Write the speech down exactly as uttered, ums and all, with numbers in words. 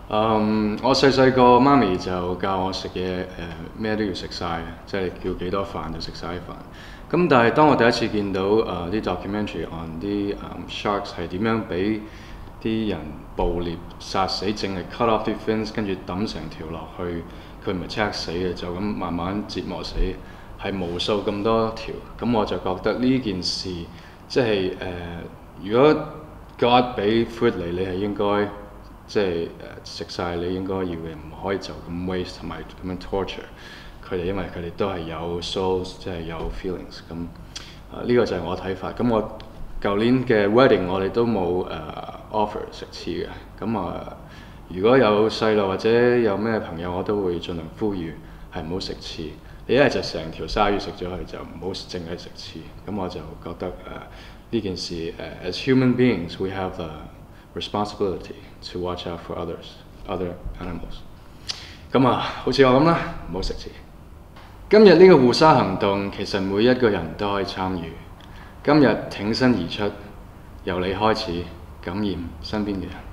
嗯，我細細個媽咪就教我食嘢，誒咩都要食晒嘅，即係你叫幾多飯就食晒啲飯。咁但係當我第一次見到誒啲、呃、documentary on 啲誒、um, sharks 係點樣俾啲人捕獵殺死，淨係 cut off 啲 fins，跟住抌成條落去，佢唔係即刻死嘅，就咁慢慢折磨死，係無數咁多條。咁我就覺得呢件事即係誒、呃，如果 God 俾 food 你，你係應該。即係誒食晒你應該要嘅，唔可以就咁 waste 同埋咁樣 torture 佢哋，因為佢哋都係有 souls，即係有 feelings。咁啊呢個就係我睇法。咁我舊年嘅 wedding 我哋都冇誒、uh, offer 食翅嘅。咁啊，如果有細路或者有咩朋友，我都會盡量呼籲係唔好食翅。你一係就成條鯊魚食咗佢，就唔好淨係食翅。咁我就覺得誒呢、uh, 件事誒、uh, as human beings we have the responsibility to watch out for others, other animals。咁啊，好似我咁啦，唔好食翅。今日呢個護鯊行動其實每一個人都可以參與。今日挺身而出，由你開始，感染身邊嘅人。